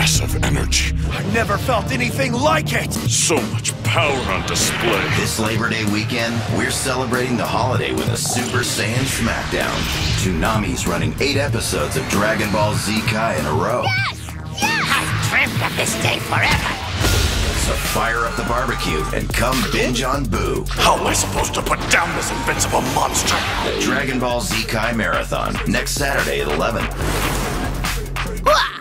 massive energy. I never felt anything like it! So much power on display. This Labor Day weekend, we're celebrating the holiday with a Super Saiyan Smackdown. Toonami's running 8 episodes of Dragon Ball Z Kai in a row. Yes! Yes! I've dreamt of this day forever. So fire up the barbecue and come binge on Boo. How am I supposed to put down this invincible monster? The Dragon Ball Z Kai Marathon, next Saturday at 11. Wah!